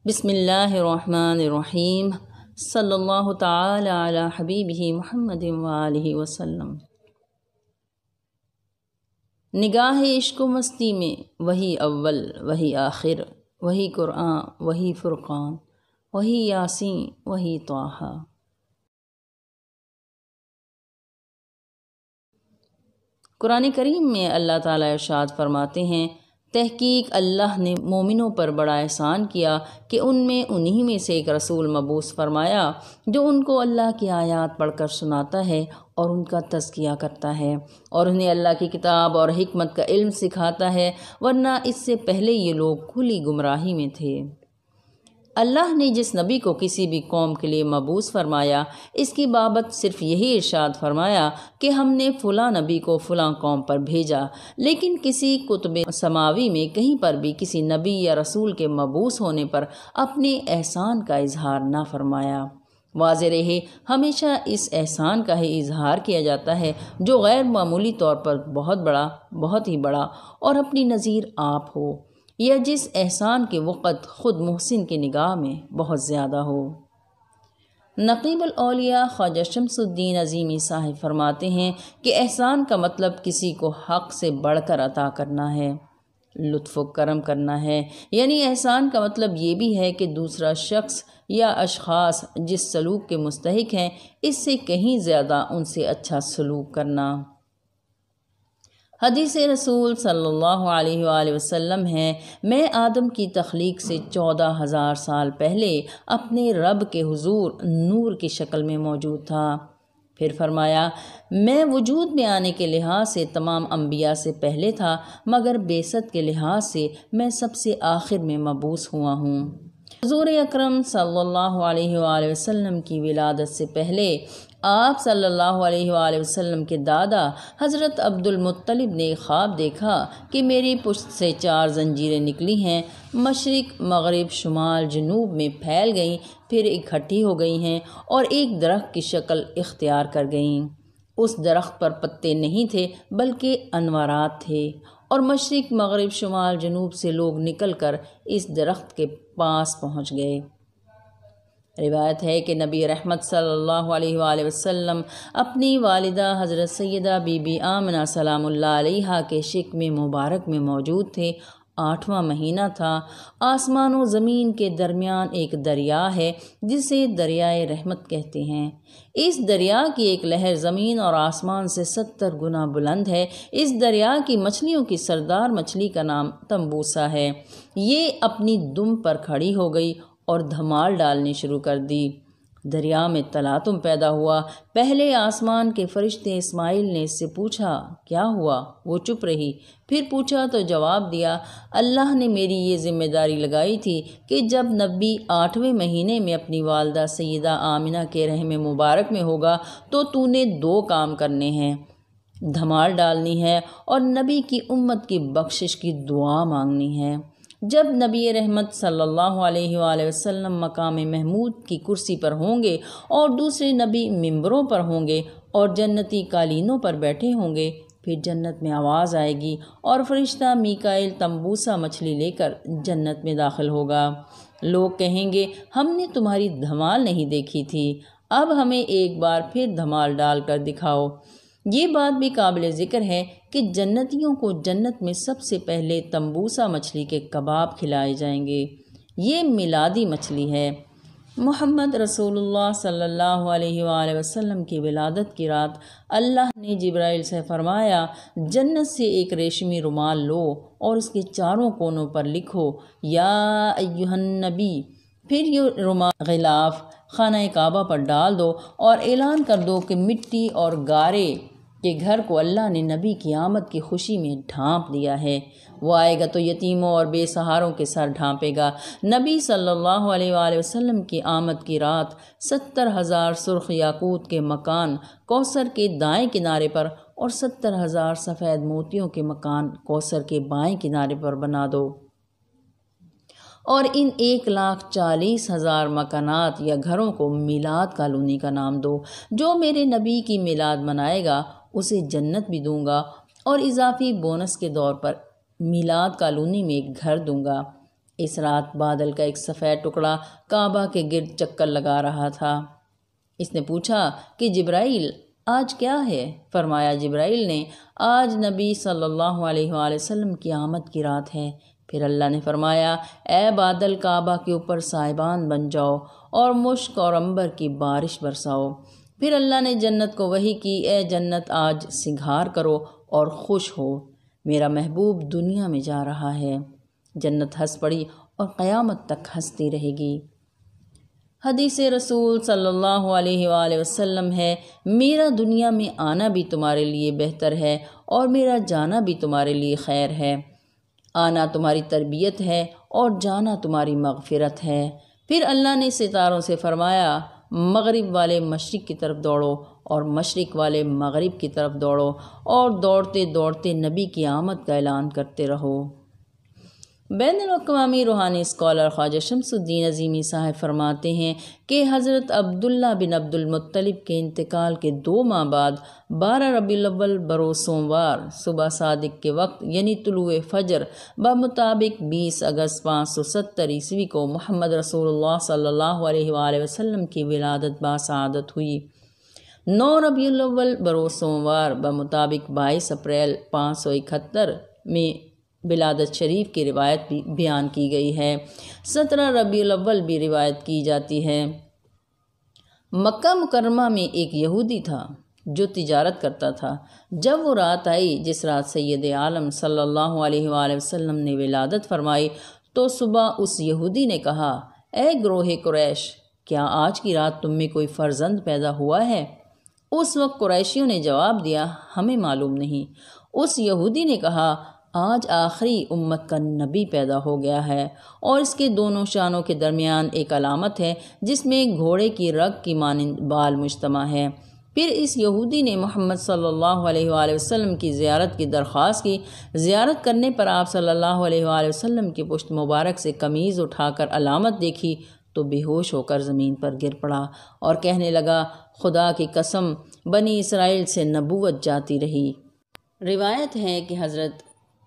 بسم اللہ الرحمن الرحیم صلی اللہ تعالی علی حبیبہ محمد وآلہ وسلم۔ نگاہ عشق و مستی میں وہی اول وہی آخر، وہی قرآن وہی فرقان، وہی یاسین وہی طٰہٰ۔ قرآن کریم میں اللہ تعالیٰ ارشاد فرماتے ہیں، تحقیق اللہ نے مومنوں پر بڑا احسان کیا کہ ان میں انہی میں سے ایک رسول مبعوث فرمایا جو ان کو اللہ کی آیات پڑھ کر سناتا ہے اور ان کا تزکیہ کرتا ہے اور انہیں اللہ کی کتاب اور حکمت کا علم سکھاتا ہے، ورنہ اس سے پہلے یہ لوگ کھلی گمراہی میں تھے۔ اللہ نے جس نبی کو کسی بھی قوم کے لیے مبعوث فرمایا، اس کی بابت صرف یہی ارشاد فرمایا کہ ہم نے فلاں نبی کو فلاں قوم پر بھیجا، لیکن کسی کتب سماوی میں کہیں پر بھی کسی نبی یا رسول کے مبعوث ہونے پر اپنے احسان کا اظہار نہ فرمایا۔ واضح رہے، ہمیشہ اس احسان کا ہی اظہار کیا جاتا ہے جو غیر معمولی طور پر بہت ہی بڑا اور اپنی نظیر آپ ہو، یا جس احسان کے وقت خود محسن کی نگاہ میں بہت زیادہ ہو۔ نقیب الاولیاء خواجہ شمس الدین عظیمی صاحب فرماتے ہیں کہ احسان کا مطلب کسی کو حق سے بڑھ کر عطا کرنا ہے، لطف و کرم کرنا ہے، یعنی احسان کا مطلب یہ بھی ہے کہ دوسرا شخص یا اشخاص جس سلوک کے مستحق ہیں اس سے کہیں زیادہ ان سے اچھا سلوک کرنا۔ حدیث رسول صلی اللہ علیہ وآلہ وسلم ہے، میں آدم کی تخلیق سے 14,000 سال پہلے اپنے رب کے حضور نور کی شکل میں موجود تھا۔ پھر فرمایا، میں وجود میں آنے کے لحاظ سے تمام انبیاء سے پہلے تھا، مگر بعثت کے لحاظ سے میں سب سے آخر میں مبعوث ہوا ہوں۔ حضور اکرم صلی اللہ علیہ وآلہ وسلم کی ولادت سے پہلے آپ صلی اللہ علیہ وآلہ وسلم کے دادا حضرت عبد المطلب نے خواب دیکھا کہ میری پشت سے 4 زنجیریں نکلی ہیں، مشرق مغرب شمال جنوب میں پھیل گئیں، پھر اکٹھی ہو گئی ہیں اور ایک درخت کی شکل اختیار کر گئیں۔ اس درخت پر پتے نہیں تھے بلکہ انوارات تھے، اور مشرق مغرب شمال جنوب سے لوگ نکل کر اس درخت کے پاس پہنچ گئے۔ روایت ہے کہ نبی رحمت صلی اللہ علیہ وآلہ وسلم اپنی والدہ حضرت سیدہ بی بی آمنہ سلام اللہ علیہا کے شکم مبارک میں موجود تھے۔ 8واں مہینہ تھا۔ آسمان و زمین کے درمیان ایک دریا ہے جسے دریائے رحمت کہتے ہیں۔ اس دریا کی ایک لہر زمین اور آسمان سے 70 گنا بلند ہے۔ اس دریا کی مچھلیوں کی سردار مچھلی کا نام تمبوسا ہے۔ یہ اپنی دم پر کھڑی ہو گئی اور دھمال ڈالنی شروع کر دی۔ دریا میں تلاطم پیدا ہوا۔ پہلے آسمان کے فرشتے اسماعیل نے اس سے پوچھا، کیا ہوا؟ وہ چپ رہی۔ پھر پوچھا تو جواب دیا، اللہ نے میری یہ ذمہ داری لگائی تھی کہ جب نبی 8ویں مہینے میں اپنی والدہ سیدہ آمنہ کے رحم مبارک میں ہوگا تو نے 2 کام کرنے ہیں، دھمال ڈالنی ہے اور نبی کی امت کی بخشش کی دعا مانگنی ہے۔ جب نبی رحمت صلی اللہ علیہ وآلہ وسلم مقام محمود کی کرسی پر ہوں گے اور دوسرے نبی ممبروں پر ہوں گے اور جنتی قالینوں پر بیٹھے ہوں گے، پھر جنت میں آواز آئے گی اور فرشتہ میکائیل تمبوسا مچھلی لے کر جنت میں داخل ہوگا۔ لوگ کہیں گے، ہم نے تمہاری دھمال نہیں دیکھی تھی، اب ہمیں ایک بار پھر دھمال ڈال کر دکھاؤ۔ یہ بات بھی قابل ذکر ہے کہ جنتیوں کو جنت میں سب سے پہلے تمبوسا مچھلی کے کباب کھلائے جائیں گے۔ یہ میلادی مچھلی ہے۔ محمد رسول اللہ صلی اللہ علیہ وآلہ وسلم کی ولادت کی رات اللہ نے جبرائیل سے فرمایا، جنت سے ایک ریشمی رومال لو اور اس کے چاروں کونوں پر لکھو، یا ایھا النبی۔ پھر یہ رومال غلاف خانہ کعبہ پر ڈال دو اور اعلان کر دو کہ مٹی اور گارے کے گھر کو اللہ نے نبی کی آمد کی خوشی میں ڈھانپ دیا ہے۔ وہ آئے گا تو یتیموں اور بے سہاروں کے سر ڈھانپے گا۔ نبی صلی اللہ علیہ وآلہ وسلم کی آمد کی رات 70,000 سرخ یاقوت کے مکان کوثر کے دائیں کنارے پر اور 70,000 سفید موتیوں کے مکان کوثر کے بائیں کنارے پر بنا دو، اور ان 1,40,000 مکانات یا گھروں کو میلاد کالونی کا نام دو۔ جو میرے نبی کی میلاد منائے گا اسے جنت بھی دوں گا اور اضافی بونس کے طور پر میلاد کالونی میں ایک گھر دوں گا۔ اس رات بادل کا ایک سفید ٹکڑا کعبہ کے گرد چکر لگا رہا تھا۔ اس نے پوچھا کہ جبرائیل آج کیا ہے؟ فرمایا جبرائیل نے آج نبی صلی اللہ علیہ وآلہ وسلم کی آمد کی رات ہے۔ پھر اللہ نے فرمایا اے بادل کعبہ کے اوپر سائبان بن جاؤ اور مشک اور عنبر کی بارش برساؤ۔ پھر اللہ نے جنت کو وحی کی اے جنت آج سنگھار کرو اور خوش ہو، میرا محبوب دنیا میں جا رہا ہے۔ جنت ہنس پڑی اور قیامت تک ہنستی رہے گی۔ حدیث رسول صلی اللہ علیہ وآلہ وسلم ہے میرا دنیا میں آنا بھی تمہارے لیے بہتر ہے اور میرا جانا بھی تمہارے لیے خیر ہے۔ آنا تمہاری تربیت ہے اور جانا تمہاری مغفرت ہے۔ پھر اللہ نے ستاروں سے فرمایا مغرب والے مشرق کی طرف دوڑو اور مشرق والے مغرب کی طرف دوڑو اور دوڑتے دوڑتے نبی کی آمد کا اعلان کرتے رہو۔ بین الاقوامی روحانی اسکالر خواجہ شمس الدین عظیمی صاحب فرماتے ہیں کہ حضرت عبداللہ بن عبد المطلب کے انتقال کے 2 ماہ بعد 12 ربیع الاول بروز سوموار صبح صادق کے وقت یعنی طلوع فجر بمطابق 20 اگست 570 عیسوی کو محمد رسول اللہ صلی اللہ علیہ وآلہ وسلم کی ولادت باسعادت ہوئی۔ 9 ربیع الاول بروز سوموار بمطابق 22 اپریل 571 میں ولادت شریف کی روایت بھی بیان کی گئی ہے۔ 17 ربیع الاول بھی روایت کی جاتی ہے۔ مکہ مکرمہ میں ایک یہودی تھا جو تجارت کرتا تھا۔ جب وہ رات آئی جس رات سید عالم صلی اللہ علیہ وآلہ وسلم نے ولادت فرمائی تو صبح اس یہودی نے کہا اے گروہ قریش، کیا آج کی رات تم میں کوئی فرزند پیدا ہوا ہے؟ اس وقت قریشیوں نے جواب دیا ہمیں معلوم نہیں۔ اس یہودی نے کہا آج آخری امت کا نبی پیدا ہو گیا ہے اور اس کے دونوں شانوں کے درمیان ایک علامت ہے جس میں گھوڑے کی رگ کی مانند بال مجتمع ہے۔ پھر اس یہودی نے محمد صلی اللہ علیہ وآلہ وسلم کی زیارت کی درخواست کی۔ زیارت کرنے پر آپ صلی اللہ علیہ وآلہ وسلم کی پشت مبارک سے قمیض اٹھا کر علامت دیکھی تو بے ہوش ہو کر زمین پر گر پڑا اور کہنے لگا خدا کی قسم بنی اسرائیل سے نبوت جاتی رہی۔ روایت ہے کہ حضرت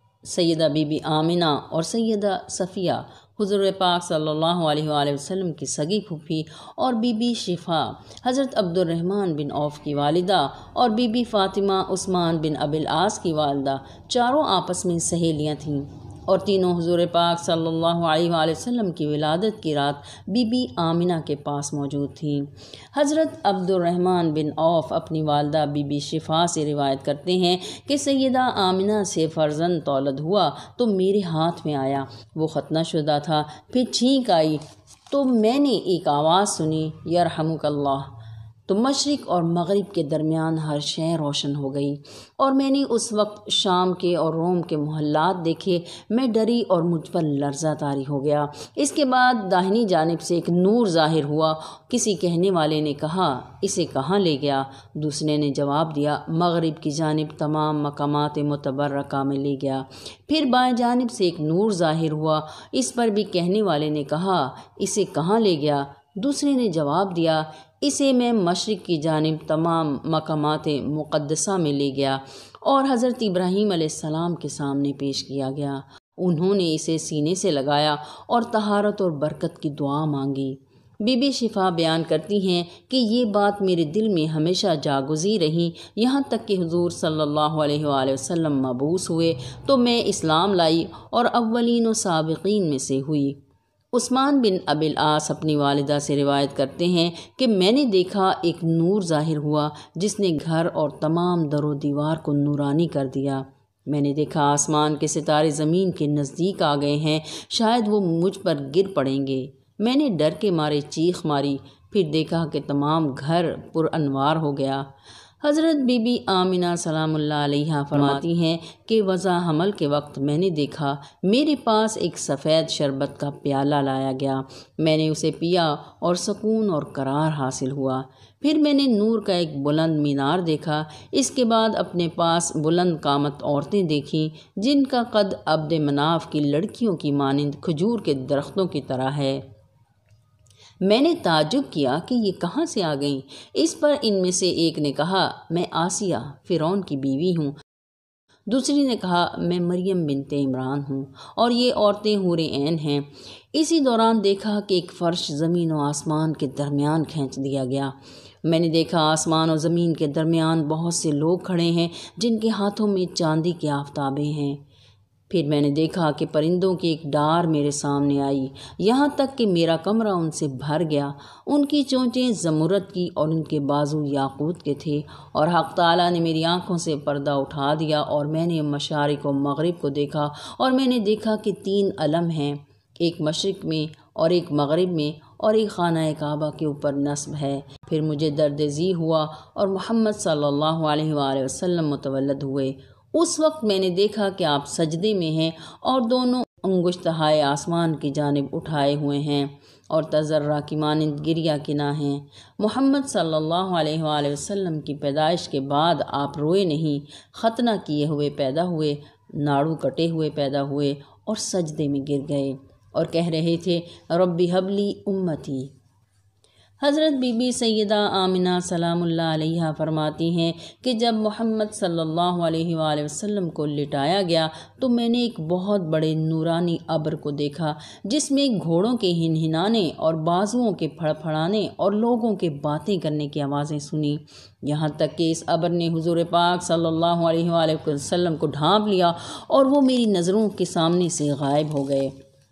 سیدہ بی بی آمنہ اور سیدہ صفیہ حضور پاک صلی اللہ علیہ وآلہ وسلم کی سگی پھوپھی اور بی بی شفا حضرت عبد الرحمن بن عوف کی والدہ اور بی بی فاطمہ عثمان بن ابی العاص کی والدہ چاروں آپس میں سہیلیاں تھیں اور تینوں حضور پاک صلی اللہ علیہ وآلہ وسلم کی ولادت کی رات بی بی آمنہ کے پاس موجود تھیں۔ حضرت عبد الرحمن بن عوف اپنی والدہ بی بی شفا سے روایت کرتے ہیں کہ سیدہ آمنہ سے فرزند تولد ہوا تو میرے ہاتھ میں آیا، وہ ختنہ شدہ تھا، پھر چھینک آئی تو میں نے ایک آواز سنی یرحمک اللہ، تو مشرق اور مغرب کے درمیان ہر شے روشن ہو گئی اور میں نے اس وقت شام کے اور روم کے محلات دیکھے، میں ڈری اور مجھ پر لرزہ طاری ہو گیا۔ اس کے بعد داہنی جانب سے ایک نور ظاہر ہوا، کسی کہنے والے نے کہا اسے کہاں لے گیا؟ دوسرے نے جواب دیا مغرب کی جانب تمام مقامات متبرکہ میں لے گیا۔ پھر بائیں جانب سے ایک نور ظاہر ہوا، اس پر بھی کہنے والے نے کہا اسے کہاں لے گیا؟ دوسرے نے جواب دیا اسے میں مشرق کی جانب تمام مقامات مقدسہ میں لے گیا اور حضرت ابراہیم علیہ السلام کے سامنے پیش کیا گیا۔ انہوں نے اسے سینے سے لگایا اور طہارت اور برکت کی دعا مانگی۔ بی بی شفا بیان کرتی ہیں کہ یہ بات میرے دل میں ہمیشہ جاگزی رہی، یہاں تک کہ حضور صلی اللہ علیہ وآلہ وسلم مبعوث ہوئے تو میں اسلام لائی اور اولین و سابقین میں سے ہوئی۔ عثمان بن ابی العاص اپنی والدہ سے روایت کرتے ہیں کہ میں نے دیکھا ایک نور ظاہر ہوا جس نے گھر اور تمام در و دیوار کو نورانی کر دیا۔ میں نے دیکھا آسمان کے ستارے زمین کے نزدیک آ گئے ہیں، شاید وہ مجھ پر گر پڑیں گے۔ میں نے ڈر کے مارے چیخ ماری، پھر دیکھا کہ تمام گھر پر انوار ہو گیا۔ حضرت بی بی آمنہ سلام اللہ علیہا فرماتی ہیں کہ وضع حمل کے وقت میں نے دیکھا میرے پاس ایک سفید شربت کا پیالہ لایا گیا، میں نے اسے پیا اور سکون اور قرار حاصل ہوا۔ پھر میں نے نور کا ایک بلند مینار دیکھا، اس کے بعد اپنے پاس بلند قامت عورتیں دیکھیں جن کا قد عبد مناف کی لڑکیوں کی مانند کھجور کے درختوں کی طرح ہے۔ میں نے تعجب کیا کہ یہ کہاں سے آ گئیں؟ اس پر ان میں سے ایک نے کہا میں آسیہ فرعون کی بیوی ہوں۔ دوسری نے کہا میں مریم بنت عمران ہوں اور یہ عورتیں حور عین ہیں۔ اسی دوران دیکھا کہ ایک فرش زمین و آسمان کے درمیان کھینچ دیا گیا۔ میں نے دیکھا آسمان و زمین کے درمیان بہت سے لوگ کھڑے ہیں جن کے ہاتھوں میں چاندی کے آفتابیں ہیں۔ پھر میں نے دیکھا کہ پرندوں کی ایک ڈار میرے سامنے آئی، یہاں تک کہ میرا کمرہ ان سے بھر گیا۔ ان کی چونچیں زمرد کی اور ان کے بازو یاقوت کے تھے، اور حق تعالیٰ نے میری آنکھوں سے پردہ اٹھا دیا اور میں نے مشارق و مغرب کو دیکھا، اور میں نے دیکھا کہ 3 علم ہیں، ایک مشرق میں اور ایک مغرب میں اور ایک خانہ کعبہ کے اوپر نصب ہے۔ پھر مجھے درد ذی ہوا اور محمد صلی اللہ علیہ وآلہ وسلم متولد ہوئے۔ اس وقت میں نے دیکھا کہ آپ سجدے میں ہیں اور دونوں انگشتہائے آسمان کی جانب اٹھائے ہوئے ہیں اور تذرہ کی مانند گریہ کنا ہیں۔ محمد صلی اللہ علیہ وآلہ وسلم کی پیدائش کے بعد آپ روئے نہیں، ختنہ کیے ہوئے پیدا ہوئے، ناڑو کٹے ہوئے پیدا ہوئے اور سجدے میں گر گئے اور کہہ رہے تھے ربی حبلی امتی۔ حضرت بی بی سیدہ آمنہ سلام اللہ علیہا فرماتی ہیں کہ جب محمد صلی اللہ علیہ وآلہ وسلم کو لٹایا گیا تو میں نے ایک بہت بڑے نورانی ابر کو دیکھا جس میں گھوڑوں کے ہنہنانے اور بازوؤں کے پھڑپھڑانے اور لوگوں کے باتیں کرنے کی آوازیں سنی، یہاں تک کہ اس ابر نے حضور پاک صلی اللہ علیہ وآلہ وسلم کو ڈھانپ لیا اور وہ میری نظروں کے سامنے سے غائب ہو گئے۔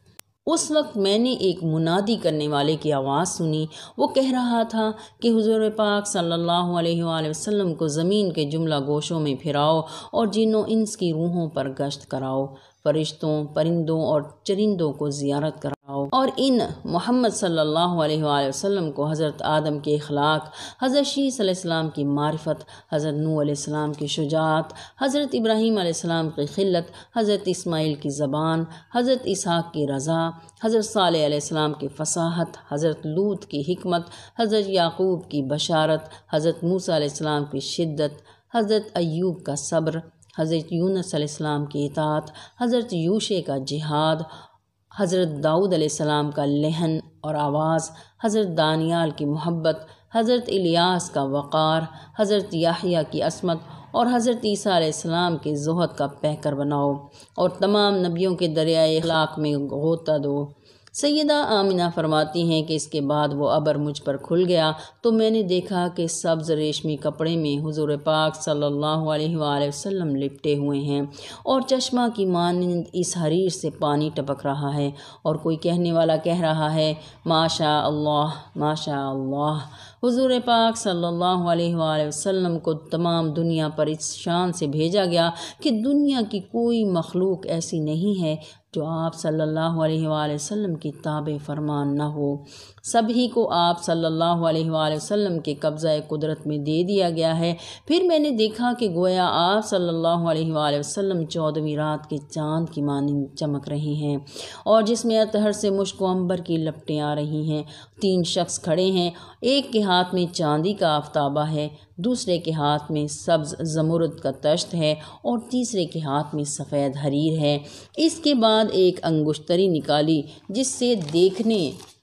اس وقت میں نے ایک منادی کرنے والے کی آواز سنی، وہ کہہ رہا تھا کہ حضور پاک صلی اللہ علیہ وآلہ وسلم کو زمین کے جملہ گوشوں میں پھراؤ اور جن و انس کی روحوں پر گشت کراؤ، فرشتوں، پرندوں اور چرندوں کو زیارت کراؤ، اور ان محمد صلی اللہ علیہ وآلہ وسلم کو حضرت آدم کے اخلاق، حضرت شیس علیہ السلام کی معرفت، حضرت نوح علیہ السلام کی شجاعت، حضرت ابراہیم علیہ السلام کی خلت، حضرت اسماعیل کی زبان، حضرت اسحاق کی رضا، حضرت صالح علیہ السلام کی فصاحت، حضرت لوط کی حکمت، حضرت یعقوب کی بشارت، حضرت موسیٰ علیہ السلام کی شدت، حضرت ایوب کا صبر، حضرت یونس علیہ السلام کی اطاعت، حضرت یوشع کا جہاد، حضرت داؤد علیہ السلام کا لحن اور آواز، حضرت دانیال کی محبت، حضرت الیاس کا وقار، حضرت یحییٰ کی عصمت اور حضرت عیسیٰ علیہ السلام کے زہد کا پیکر بناؤ اور تمام نبیوں کے دریائے اخلاق میں غوطہ دو۔ سیدہ آمنہ فرماتی ہیں کہ اس کے بعد وہ ابر مجھ پر کھل گیا تو میں نے دیکھا کہ سبز ریشمی کپڑے میں حضور پاک صلی اللہ علیہ وآلہ وسلم لپٹے ہوئے ہیں اور چشمہ کی مانند اس حریر سے پانی ٹپک رہا ہے، اور کوئی کہنے والا کہہ رہا ہے ماشاء اللہ ماشاء اللہ۔ حضور پاک صلی اللہ علیہ وآلہ وسلم کو تمام دنیا پر اس شان سے بھیجا گیا کہ دنیا کی کوئی مخلوق ایسی نہیں ہے جو آپ صلی اللہ علیہ وآلہ وسلم کی تابع فرمان نہ ہو۔ سبھی کو آپ صلی اللہ علیہ وآلہ وسلم کے قبضہ قدرت میں دے دیا گیا ہے۔ پھر میں نے دیکھا کہ گویا آپ صلی اللہ علیہ وآلہ وسلم 14ویں رات کے چاند کی مانند چمک رہے ہیں اور جس میں اطہر سے مشک و عنبر کی لپٹیں آ رہی ہیں۔ 3 شخص کھڑے ہیں، ایک کے ہاتھ میں چاندی کا آفتابہ ہے، دوسرے کے ہاتھ میں سبز زمرد کا تشت ہے اور تیسرے کے ہاتھ میں سفید حریر ہے۔ اس کے بعد ایک انگشتری نکالی جس سے دیکھنے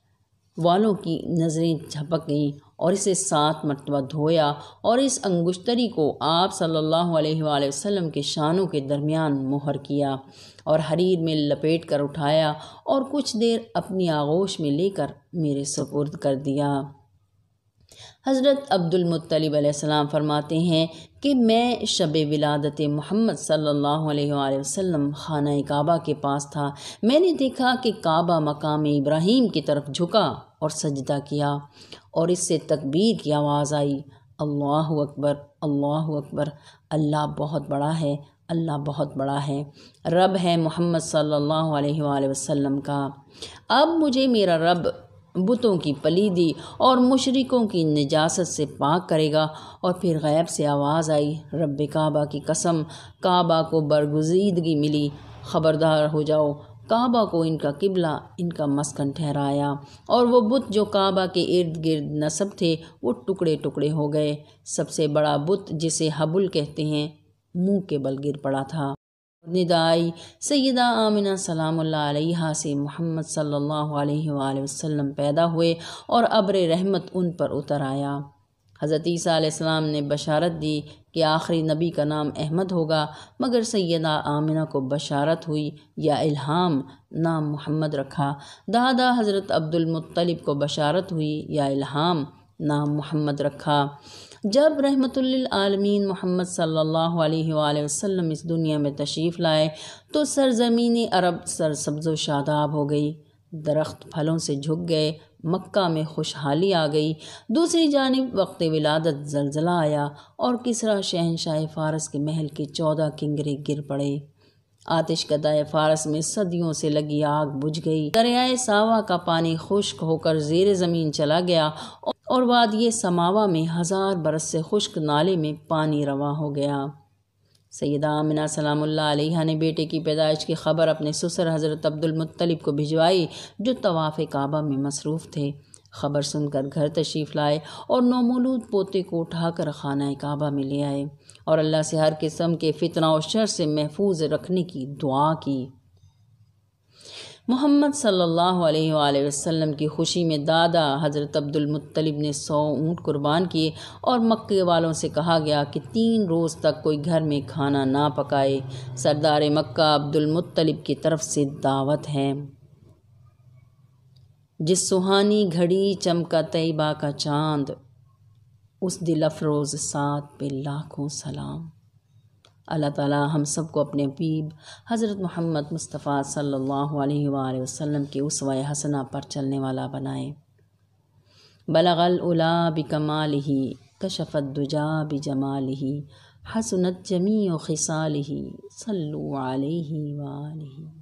والوں کی نظریں جھپک گئیں اور اسے 7 مرتبہ دھویا اور اس انگشتری کو آپ صلی اللہ علیہ وآلہ وسلم کے شانوں کے درمیان مہر کیا اور حریر میں لپیٹ کر اٹھایا اور کچھ دیر اپنی آغوش میں لے کر میرے سپرد کر دیا۔ حضرت عبد المطلب علیہ السلام فرماتے ہیں کہ میں شب ولادت محمد صلی اللہ علیہ وآلہ وسلم خانہ کعبہ کے پاس تھا۔ میں نے دیکھا کہ کعبہ مقام ابراہیم کی طرف جھکا اور سجدہ کیا اور اس سے تکبیر کی آواز آئی، اللہ اکبر اللہ اکبر، اللہ بہت بڑا ہے، اللہ بہت بڑا ہے، رب ہے محمد صلی اللہ علیہ وآلہ وسلم کا۔ اب مجھے میرا رب بتوں کی پلیدی اور مشرکوں کی نجاست سے پاک کرے گا۔ اور پھر غیب سے آواز آئی، رب کعبہ کی قسم، کعبہ کو برگزیدگی ملی، خبردار ہو جاؤ، کعبہ کو ان کا قبلہ، ان کا مسکن ٹھہرایا، اور وہ بت جو کعبہ کے ارد گرد نصب تھے وہ ٹکڑے ٹکڑے ہو گئے۔ سب سے بڑا بت جسے حبل کہتے ہیں منہ کے بل گر پڑا تھا۔ ندائی سیدہ آمنہ سلام اللہ علیہا سے محمد صلی اللہ علیہ وآلہ وسلم پیدا ہوئے اور ابر رحمت ان پر اتر آیا۔ حضرت عیسیٰ علیہ السلام نے بشارت دی کہ آخری نبی کا نام احمد ہوگا، مگر سیدہ آمنہ کو بشارت ہوئی یا الہام، نام محمد رکھا۔ دادا حضرت عبد المطلب کو بشارت ہوئی یا الہام، نام محمد رکھا۔ جب رحمت للعالمین محمد صلی اللہ علیہ وآلہ وسلم اس دنیا میں تشریف لائے تو سرزمین عرب سرسبز و شاداب ہو گئی، درخت پھلوں سے جھک گئے، مکہ میں خوشحالی آ گئی۔ دوسری جانب وقت ولادت زلزلہ آیا اور کسریٰ شہنشاہ فارس کے محل کے 14 کنگرے گر پڑے۔ آتش کدائے فارس میں صدیوں سے لگی آگ بجھ گئی، دریائے ساوا کا پانی خشک ہو کر زیر زمین چلا گیا اور وادی سماوا میں 1000 برس سے خشک نالے میں پانی رواں ہو گیا۔ سیدہ آمنہ سلام اللہ علیہا نے بیٹے کی پیدائش کی خبر اپنے سسر حضرت عبد المطلب کو بھجوائی، جو طواف کعبہ میں مصروف تھے۔ خبر سن کر گھر تشریف لائے اور نومولود پوتے کو اٹھا کر خانہ کعبہ میں لے آئے اور اللہ سے ہر قسم کے فتنہ و شر سے محفوظ رکھنے کی دعا کی۔ محمد صلی اللہ علیہ وآلہ وسلم کی خوشی میں دادا حضرت عبد المطلب نے 100 اونٹ قربان کیے اور مکے والوں سے کہا گیا کہ 3 روز تک کوئی گھر میں کھانا نہ پکائے۔ سردار مکہ عبد المطلب کی طرف سے دعوت ہے۔ جس سہانی گھڑی چمکا طیبہ کا چاند، اس دل افروز ساتھ پہ لاکھوں سلام۔ اللہ تعالیٰ ہم سب کو اپنے حبیب حضرت محمد مصطفیٰ صلی اللہ علیہ وآلہ وسلم کے اسوہ حسنہ پر چلنے والا بنائے۔ بلغ العلا بکمالہ، کشف الدجا بجمالہ، حسنت جمیع خصالہ، صلوا علیہ وآلہ۔